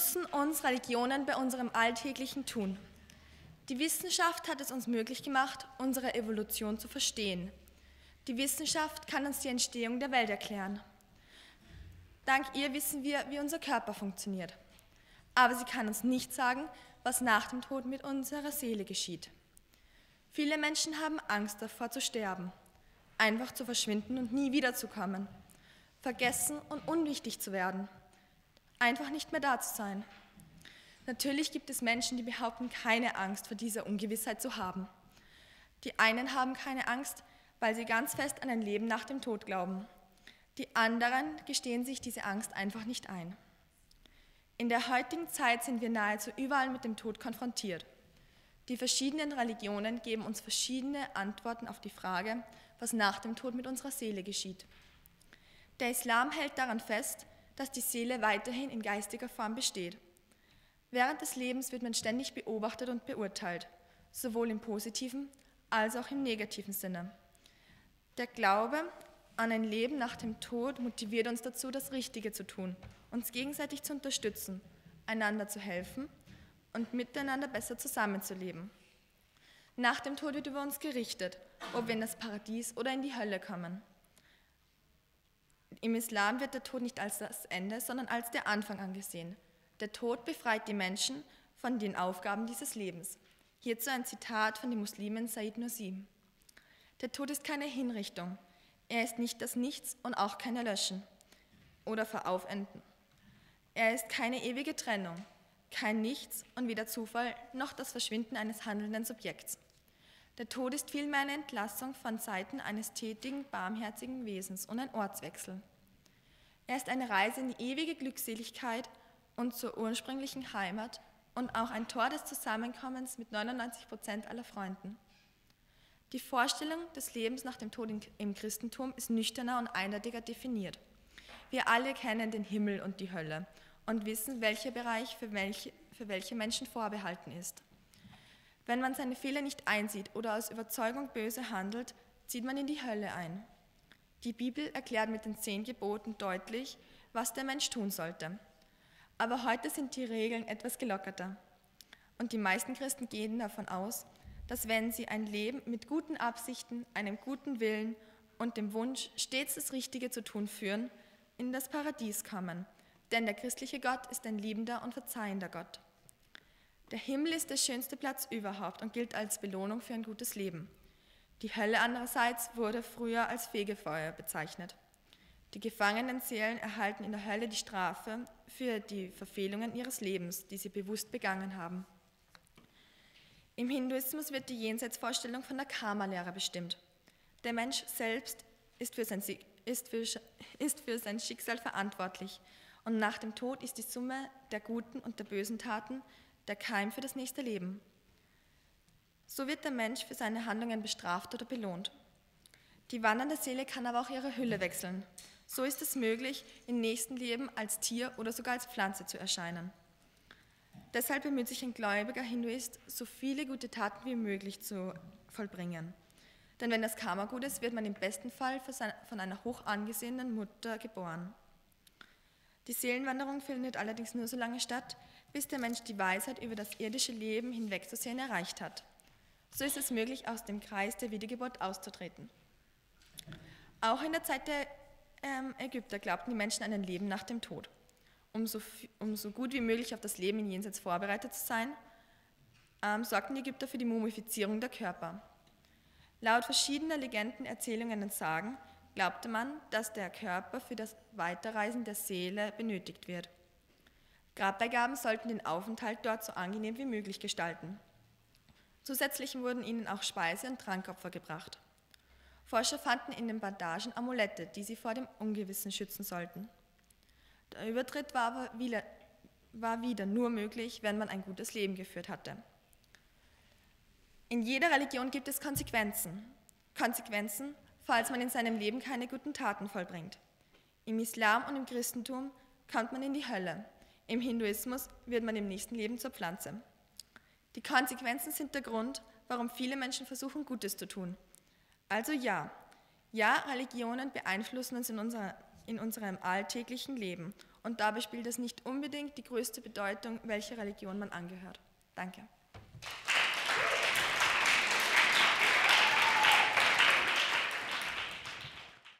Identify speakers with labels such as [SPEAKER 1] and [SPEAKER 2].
[SPEAKER 1] beeinflussen uns Religionen bei unserem alltäglichen Tun? Die Wissenschaft hat es uns möglich gemacht, unsere Evolution zu verstehen. Die Wissenschaft kann uns die Entstehung der Welt erklären. Dank ihr wissen wir, wie unser Körper funktioniert. Aber sie kann uns nicht sagen, was nach dem Tod mit unserer Seele geschieht. Viele Menschen haben Angst davor zu sterben, einfach zu verschwinden und nie wiederzukommen, vergessen und unwichtig zu werden, einfach nicht mehr da zu sein. Natürlich gibt es Menschen, die behaupten, keine Angst vor dieser Ungewissheit zu haben. Die einen haben keine Angst, weil sie ganz fest an ein Leben nach dem Tod glauben. Die anderen gestehen sich diese Angst einfach nicht ein. In der heutigen Zeit sind wir nahezu überall mit dem Tod konfrontiert. Die verschiedenen Religionen geben uns verschiedene Antworten auf die Frage, was nach dem Tod mit unserer Seele geschieht. Der Islam hält daran fest, dass die Seele weiterhin in geistiger Form besteht. Während des Lebens wird man ständig beobachtet und beurteilt, sowohl im positiven als auch im negativen Sinne. Der Glaube an ein Leben nach dem Tod motiviert uns dazu, das Richtige zu tun, uns gegenseitig zu unterstützen, einander zu helfen und miteinander besser zusammenzuleben. Nach dem Tod wird über uns gerichtet, ob wir in das Paradies oder in die Hölle kommen. Im Islam wird der Tod nicht als das Ende, sondern als der Anfang angesehen. Der Tod befreit die Menschen von den Aufgaben dieses Lebens. Hierzu ein Zitat von dem Muslimen Said Nursi. Der Tod ist keine Hinrichtung. Er ist nicht das Nichts und auch kein Erlöschen oder Veraufenden. Er ist keine ewige Trennung, kein Nichts und weder Zufall noch das Verschwinden eines handelnden Subjekts. Der Tod ist vielmehr eine Entlassung von Seiten eines tätigen, barmherzigen Wesens und ein Ortswechsel. Er ist eine Reise in die ewige Glückseligkeit und zur ursprünglichen Heimat und auch ein Tor des Zusammenkommens mit 99% aller Freunden. Die Vorstellung des Lebens nach dem Tod im Christentum ist nüchterner und eindeutiger definiert. Wir alle kennen den Himmel und die Hölle und wissen, welcher Bereich für welche Menschen vorbehalten ist. Wenn man seine Fehler nicht einsieht oder aus Überzeugung böse handelt, zieht man in die Hölle ein. Die Bibel erklärt mit den 10 Geboten deutlich, was der Mensch tun sollte. Aber heute sind die Regeln etwas gelockerter. Und die meisten Christen gehen davon aus, dass wenn sie ein Leben mit guten Absichten, einem guten Willen und dem Wunsch, stets das Richtige zu tun führen, in das Paradies kommen. Denn der christliche Gott ist ein liebender und verzeihender Gott. Der Himmel ist der schönste Platz überhaupt und gilt als Belohnung für ein gutes Leben. Die Hölle andererseits wurde früher als Fegefeuer bezeichnet. Die gefangenen Seelen erhalten in der Hölle die Strafe für die Verfehlungen ihres Lebens, die sie bewusst begangen haben. Im Hinduismus wird die Jenseitsvorstellung von der Karma-Lehre bestimmt. Der Mensch selbst ist für sein Schicksal verantwortlich und nach dem Tod ist die Summe der guten und der bösen Taten der Keim für das nächste Leben. So wird der Mensch für seine Handlungen bestraft oder belohnt. Die wandernde Seele kann aber auch ihre Hülle wechseln. So ist es möglich, im nächsten Leben als Tier oder sogar als Pflanze zu erscheinen. Deshalb bemüht sich ein gläubiger Hinduist, so viele gute Taten wie möglich zu vollbringen. Denn wenn das Karma gut ist, wird man im besten Fall von einer hoch angesehenen Mutter geboren. Die Seelenwanderung findet allerdings nur so lange statt, bis der Mensch die Weisheit über das irdische Leben hinwegzusehen erreicht hat. So ist es möglich, aus dem Kreis der Wiedergeburt auszutreten. Auch in der Zeit der Ägypter glaubten die Menschen an ein Leben nach dem Tod. Um so gut wie möglich auf das Leben im Jenseits vorbereitet zu sein, sorgten die Ägypter für die Mumifizierung der Körper. Laut verschiedener Legenden, Erzählungen und Sagen glaubte man, dass der Körper für das Weiterreisen der Seele benötigt wird. Grabbeigaben sollten den Aufenthalt dort so angenehm wie möglich gestalten. Zusätzlich wurden ihnen auch Speise- und Trankopfer gebracht. Forscher fanden in den Bandagen Amulette, die sie vor dem Ungewissen schützen sollten. Der Übertritt war wieder nur möglich, wenn man ein gutes Leben geführt hatte. In jeder Religion gibt es Konsequenzen. Konsequenzen, falls man in seinem Leben keine guten Taten vollbringt. Im Islam und im Christentum kommt man in die Hölle. Im Hinduismus wird man im nächsten Leben zur Pflanze. Die Konsequenzen sind der Grund, warum viele Menschen versuchen, Gutes zu tun. Also ja, Ja, Religionen beeinflussen uns in unserem alltäglichen Leben und dabei spielt es nicht unbedingt die größte Bedeutung, welcher Religion man angehört. Danke.